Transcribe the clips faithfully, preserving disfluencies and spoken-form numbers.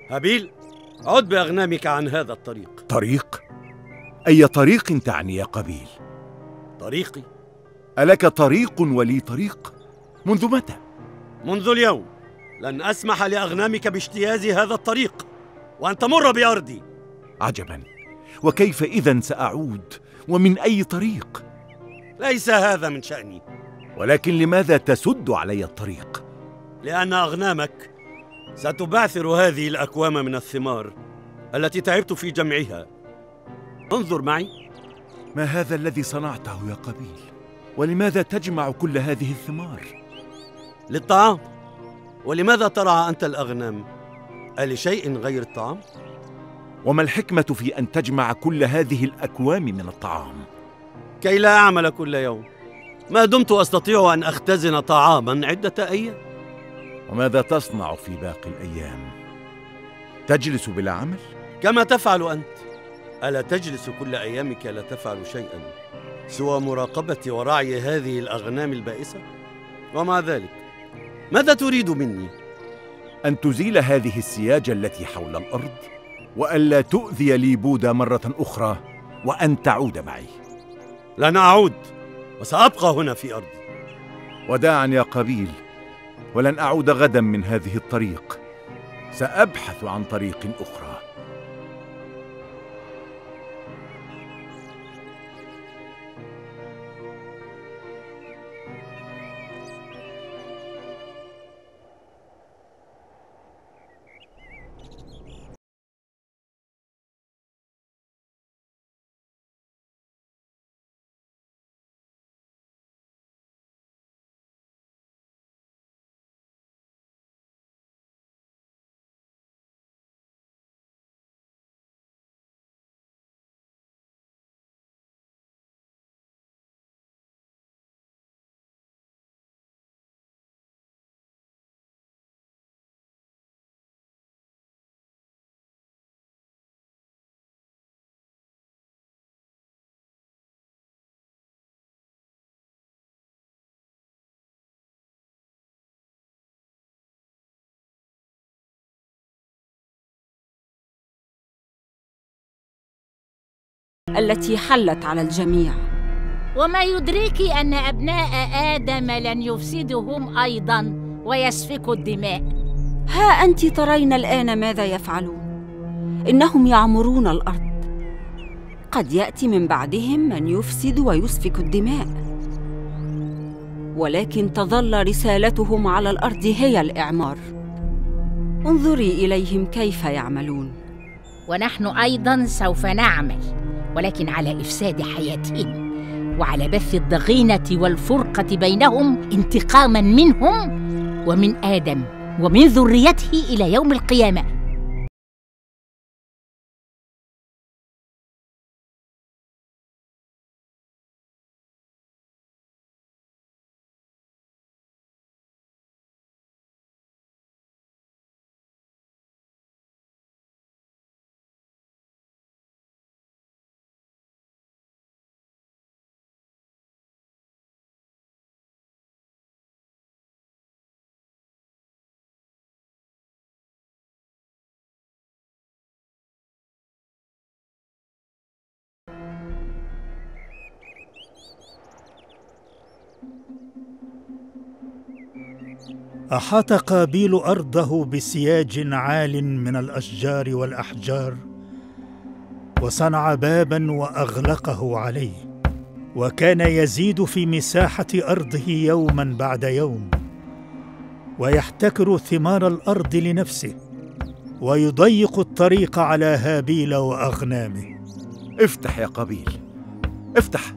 هابيل، عد بأغنامك عن هذا الطريق. طريق؟ أي طريق تعني يا قابيل؟ طريقي. ألك طريق ولي طريق؟ منذ متى؟ منذ اليوم. لن أسمح لأغنامك باجتياز هذا الطريق وأن تمر بأرضي. عجبا، وكيف إذن سأعود؟ ومن أي طريق؟ ليس هذا من شأني. ولكن لماذا تسد علي الطريق؟ لأن أغنامك ستبعثر هذه الأكوام من الثمار التي تعبت في جمعها. انظر معي. ما هذا الذي صنعته يا قابيل؟ ولماذا تجمع كل هذه الثمار؟ للطعام. ولماذا ترعى أنت الأغنام؟ ألشيء غير الطعام؟ وما الحكمة في أن تجمع كل هذه الأكوام من الطعام؟ كي لا أعمل كل يوم، ما دمت أستطيع أن أختزن طعاما عدة أيام. وماذا تصنع في باقي الأيام؟ تجلس بلا عمل؟ كما تفعل أنت. ألا تجلس كل أيامك لا تفعل شيئا سوى مراقبة ورعي هذه الأغنام البائسة؟ ومع ذلك ماذا تريد مني؟ أن تزيل هذه السياجة التي حول الأرض، وألا تؤذي لي بودا مرة أخرى، وأن تعود معي. لن أعود، وسأبقى هنا في أرضي. وداعا يا قابيل، ولن أعود غدا من هذه الطريق. سأبحث عن طريق أخرى. التي حلت على الجميع. وما يدريك أن أبناء آدم لن يفسدهم أيضاً ويسفكوا الدماء؟ ها أنت ترين الآن ماذا يفعلون. إنهم يعمرون الأرض. قد يأتي من بعدهم من يفسد ويسفك الدماء، ولكن تظل رسالتهم على الأرض هي الإعمار. انظري إليهم كيف يعملون. ونحن أيضاً سوف نعمل، ولكن على إفساد حياتهم وعلى بث الضغينة والفرقة بينهم، انتقاماً منهم ومن آدم ومن ذريته إلى يوم القيامة. أحاط قابيل أرضه بسياج عال من الأشجار والأحجار، وصنع باباً وأغلقه عليه، وكان يزيد في مساحة أرضه يوماً بعد يوم، ويحتكر ثمار الأرض لنفسه، ويضيق الطريق على هابيل وأغنامه. افتح يا قابيل، افتح.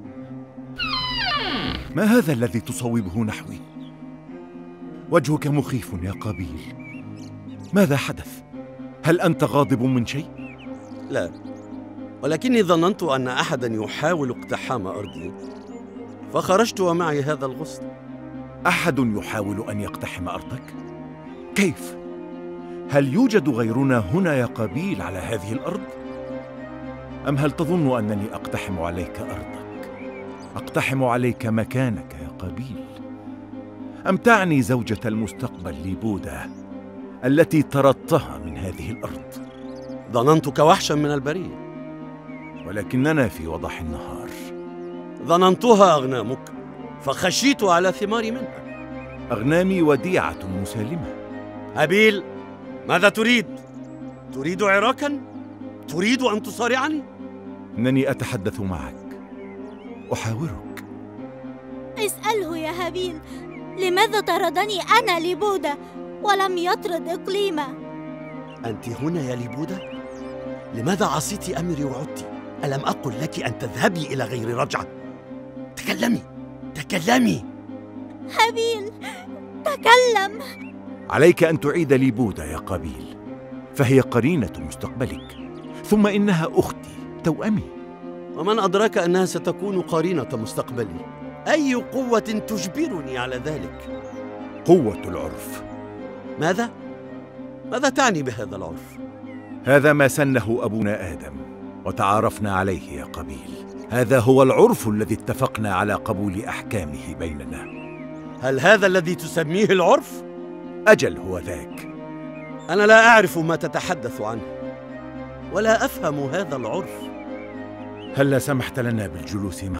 ما هذا الذي تصوبه نحوي؟ وجهك مخيف يا قابيل. ماذا حدث؟ هل أنت غاضب من شيء؟ لا، ولكني ظننت أن أحداً يحاول اقتحام أرضي، فخرجت ومعي هذا الغصن. أحد يحاول أن يقتحم أرضك؟ كيف؟ هل يوجد غيرنا هنا يا قابيل على هذه الأرض؟ أم هل تظن أنني أقتحم عليك أرضك؟ أقتحم عليك مكانك يا قابيل. أم تعني زوجة المستقبل لبودا التي طردتها من هذه الأرض. ظننتك وحشا من البرية، ولكننا في وضح النهار. ظننتها أغنامك فخشيت على ثمار منها. أغنامي وديعة مسالمة. هابيل، ماذا تريد؟ تريد عراكا؟ تريد أن تصارعني؟ إنني أتحدث معك، أحاورك. اسأله يا هابيل، لماذا طردني أنا لبودة ولم يطرد إقليمة؟ أنت هنا يا لبودة؟ لماذا عصيت أمري وعدت؟ ألم أقل لك أن تذهبي إلى غير رجعة؟ تكلمي تكلمي. هابيل، تكلم. عليك أن تعيد لبودة يا قابيل، فهي قرينة مستقبلك، ثم إنها أختي توأمي. ومن أدراك أنها ستكون قرينة مستقبلي؟ أي قوة تجبرني على ذلك؟ قوة العرف. ماذا؟ ماذا تعني بهذا العرف؟ هذا ما سنه أبونا آدم وتعارفنا عليه يا قابيل. هذا هو العرف الذي اتفقنا على قبول أحكامه بيننا. هل هذا الذي تسميه العرف؟ أجل هو ذاك. أنا لا أعرف ما تتحدث عنه ولا أفهم هذا العرف. هل سمحت لنا بالجلوس معك؟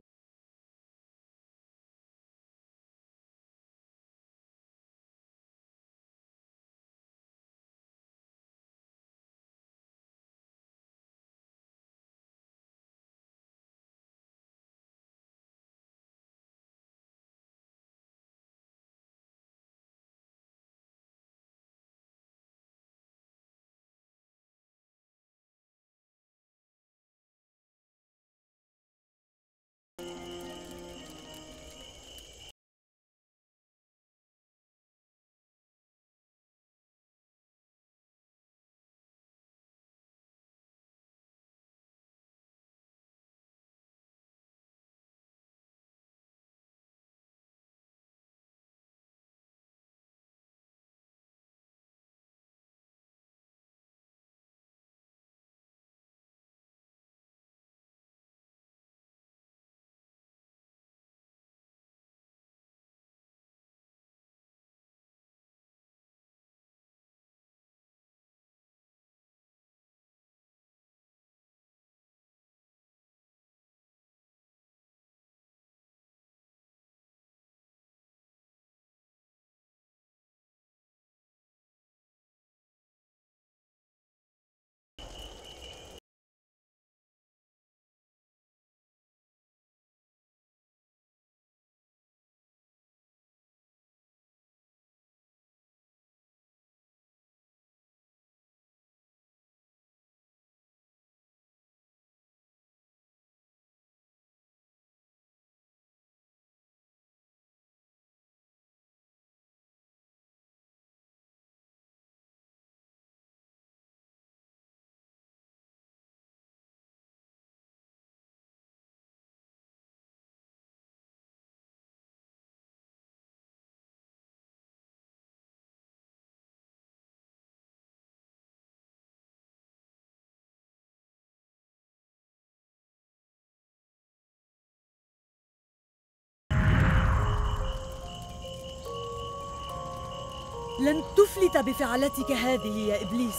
لن تفلت بفعلتك هذه يا إبليس،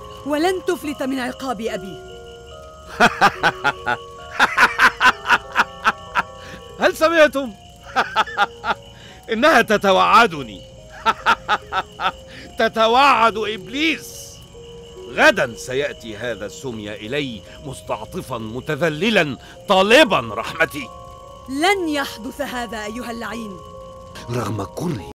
ولن تفلت من عقاب أبي. هل سمعتم؟ إنها تتوعدني. تتوعد إبليس. غدا سيأتي هذا السمي إلي مستعطفا متذللا طالبا رحمتي. لن يحدث هذا أيها اللعين رغم كرهي.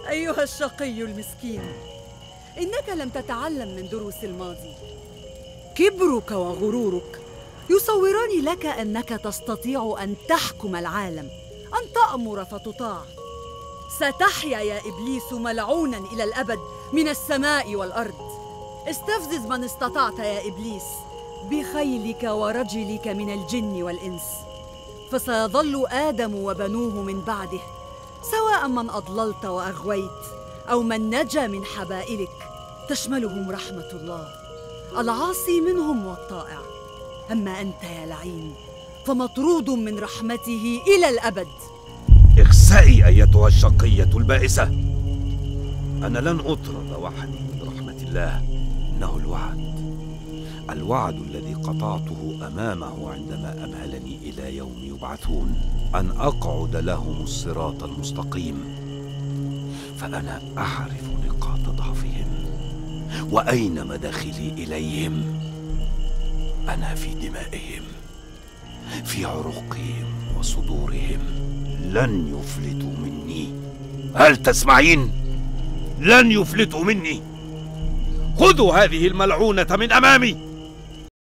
أيها الشقي المسكين، إنك لم تتعلم من دروس الماضي. كبرك وغرورك يصوران لك أنك تستطيع أن تحكم العالم، أن تأمر فتطاع. ستحيا يا إبليس ملعونا إلى الأبد من السماء والأرض. استفزز من استطعت يا إبليس بخيلك ورجلك من الجن والإنس، فسيظل آدم وبنوه من بعده، سواء من أضللت وأغويت أو من نجا من حبائلك، تشملهم رحمة الله، العاصي منهم والطائع. أما أنت يا لعين فمطرود من رحمته إلى الأبد. اخسئي أيتها الشقية البائسة، أنا لن أطرد وحدي من رحمة الله. إنه الوعد، الوعد الذي قطعته أمامه عندما أمهلني إلى يوم يبعثون، أن أقعد لهم الصراط المستقيم. فأنا أعرف نقاط ضعفهم وأين مداخلي إليهم. أنا في دمائهم، في عروقهم وصدورهم. لن يفلتوا مني. هل تسمعين؟ لن يفلتوا مني. خذوا هذه الملعونة من أمامي.